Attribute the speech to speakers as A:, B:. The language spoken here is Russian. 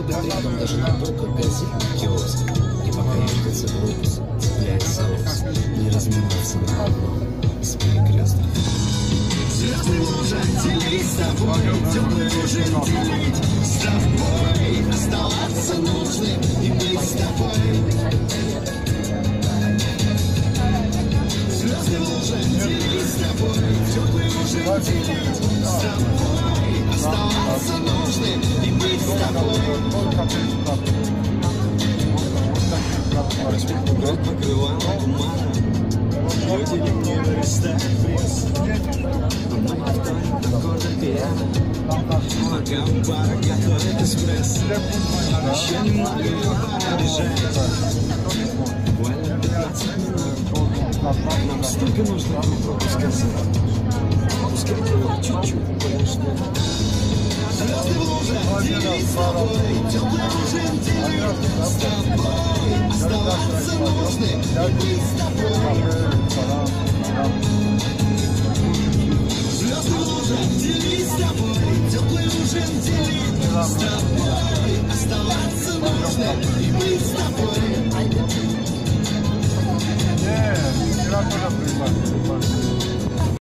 A: по трекам даже на полках газетных киосков. И пока ехался глобус, цепляясь за ус, не разминался на одном из перекрестков.
B: Звездный лужа, делись с тобой, теплый ужин делить с тобой, оставаться нужным и быть с тобой. Звездный лужа, делись с тобой, теплый ужин делить с тобой, оставаться нужным и быть с тобой. Город покрывала туманом, люди мне на листах пресс. Пока у бара готовит эспрессо, еще немного и пора бежать. Буквально 15 минут, нам столько нужно друг другу сказать. Пускай только чуть-чуть подождать. Звезды в луже, делись с тобой, теплый ужин делить с тобой, оставаться нужным и быть с тобой.